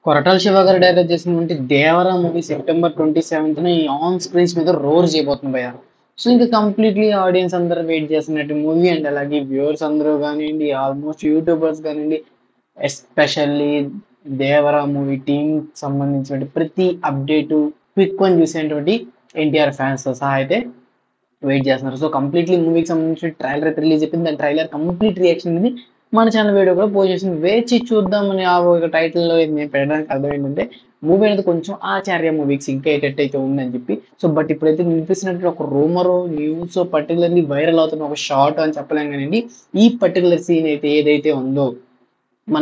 కొరటాల శివ గారు డైరెక్ట్ చేసినటువంటి Devara movie September 27న ఈ ఆన్ స్క్రీన్స్ మీద రోర్ చేయబోతుంది భయ్య. సో ఇంకా కంప్లీట్లీ ఆడియన్స్ అందరూ వెయిట్ చేస్తున్నట్టు మూవీ అండ్ అలాగే వ్యూవర్స్ అందరూ కానివ్వండి, ఆల్మోస్ట్ యూట్యూబర్స్ కానివ్వండి, ఎస్పెషల్లీ దేవరా మూవీ టీమ్ సంబంధించిన ప్రతి అప్డేటు క్విక్ వన్ చూసేటువంటి ఎన్టీఆర్ ఫ్యాన్స్ సహా అయితే వెయిట్ చేస్తున్నారు. సో కంప్లీట్లీ మూవీకి సంబంధించిన ట్రైలర్ అయితే రిలీజ్ అయిపోయింది. దాని ట్రైలర్ కంప్లీట్ రియాక్షన్ అనేది మన ఛానల్ వీడియో కూడా పోస్ట్ చేసింది. వేచి చూద్దామని ఆ ఒక టైటిల్లో నేను పెట్టడానికి అర్థం ఏంటంటే మూవీ అనేది కొంచెం ఆచార్య మూవీకి సింక్ అయ్యేటట్టు అయితే ఉందని చెప్పి. సో బట్ ఇప్పుడైతే వినిపిస్తున్నట్టు ఒక రూమరో న్యూస్ పర్టికులర్లీ వైరల్ అవుతున్న ఒక షార్ట్ అని చెప్పలేం కానివ్వండి, ఈ పర్టికులర్ సీన్ అయితే ఏదైతే ఉందో మన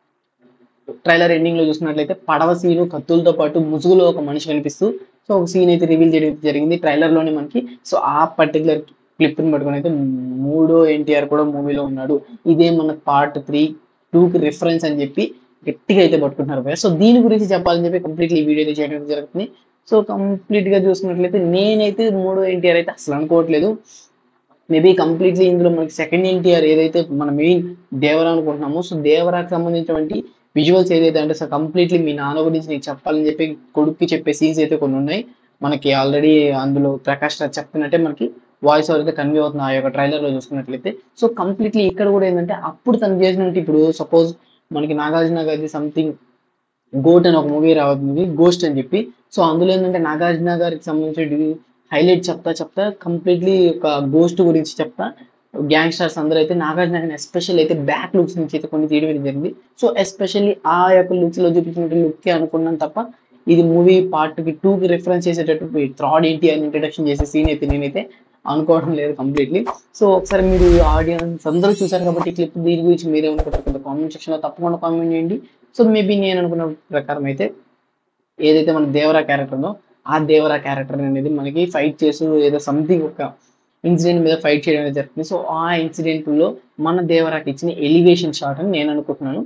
ట్రైలర్ ఎండింగ్ లో చూసినట్లయితే పడవ సీను కత్తులతో పాటు ముసుగులో ఒక మనిషి కనిపిస్తూ సో ఒక సీన్ అయితే రివీల్ చేయడం జరిగింది ట్రైలర్ లోనే మనకి. సో ఆ పర్టికులర్ క్లిప్ ని పట్టుకొని అయితే మూడో ఎన్టీఆర్ కూడా మూవీలో ఉన్నాడు, ఇదే మన పార్ట్ 3, 2కి రిఫరెన్స్ అని చెప్పి గట్టిగా అయితే పట్టుకుంటున్నారు భయ్య. సో దీని గురించి చెప్పాలని చెప్పి కంప్లీట్లీ ఈ వీడియో అయితే చేయడం జరుగుతుంది. సో కంప్లీట్ గా చూసుకున్నట్లయితే నేనైతే మూడో ఎన్టీఆర్ అయితే అసలు అనుకోవట్లేదు. మేబీ కంప్లీట్లీ ఇందులో మనకి సెకండ్ ఎన్టీఆర్ ఏదైతే మన మెయిన్ దేవరా అనుకుంటున్నామో, సో దేవరాకి సంబంధించినటువంటి విజువల్స్ ఏదైతే అంటే సో కంప్లీట్లీ మీ నాన్న గురించి నీకు చెప్పాలని చెప్పి కొడుక్కి చెప్పే సీన్స్ అయితే కొన్ని ఉన్నాయి మనకి. ఆల్రెడీ అందులో ప్రకాష్ రాజ్ చెప్తున్నట్టే మనకి వాయిస్ ఓవర్ అయితే కన్వే అవుతుంది ఆ యొక్క ట్రైలర్ లో చూసుకున్నట్లయితే. సో కంప్లీట్లీ ఇక్కడ కూడా ఏంటంటే అప్పుడు తను చేసినట్టు ఇప్పుడు సపోజ్ మనకి నాగార్జున గారి సంథింగ్ గోట్ అని ఒక మూవీ రాబోతుంది, గోస్ట్ అని చెప్పి. సో అందులో ఏంటంటే నాగార్జున గారికి సంబంధించిన హైలైట్ చెప్తా కంప్లీట్లీ ఒక గోస్ట్ గురించి చెప్తా. గ్యాంగ్స్టర్స్ అందరూ అయితే నాగార్జున గారిని ఎస్పెషల్ అయితే బ్యాక్ లుక్స్ నుంచి అయితే కొన్ని తీయడం జరిగింది. సో ఎస్పెషల్లీ ఆ యొక్క లుక్స్ లో చూపించినట్టు లుక్ అనుకున్నాను తప్ప ఇది మూవీ పార్ట్ 2కి రిఫరెన్స్ చేసేటట్టు థర్డ్ ఏంటి అని ఇంట్రడక్షన్ చేసే సీన్ అయితే నేనైతే అనుకోవడం లేదు కంప్లీట్లీ. సో ఒకసారి మీరు ఆడియన్స్ అందరూ చూసారు కాబట్టి క్లిప్ దీని గురించి మీరేమనుకుంటారు కామెంట్ సెక్షన్ లో తప్పకుండా కామెంట్ చేయండి. సో మేబీ నేను అనుకున్న ప్రకారం అయితే ఏదైతే మన దేవరా క్యారెక్టర్ ఉందో ఆ దేవరా క్యారెక్టర్ అనేది మనకి ఫైట్ చేస్తూ ఏదో సంథింగ్ ఒక ఇన్సిడెంట్ మీద ఫైట్ చేయడం అనేది జరుగుతుంది. సో ఆ ఇన్సిడెంట్ లో మన దేవరాకి ఇచ్చిన ఎలివేషన్ షాట్ అని నేను అనుకుంటున్నాను.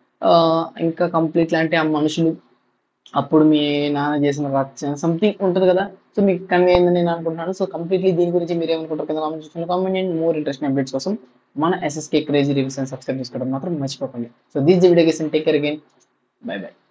ఇంకా కంప్లీట్లీ అంటే ఆ మనుషులు అప్పుడు మీ నాన్న చేసిన రచ్చ సంథింగ్ ఉంటుంది కదా, సో మీకు కన్వే అయిందని నేను అనుకుంటున్నాను. సో కంప్లీట్లీ దీని గురించి మీరు ఏమనుకుంటారు కదా కామెంట్ సెక్షన్లో కామెంట్ చేయండి. మోర్ ఇంట్రెస్టింగ్ అప్డేట్స్ కోసం మన ఎస్ఎస్కే క్రేజీ రివ్యూస్ అని సబ్స్క్రైబ్ చేసుకోవడం మాత్రం మర్చిపోకండి. So this video guys take care again, bye by.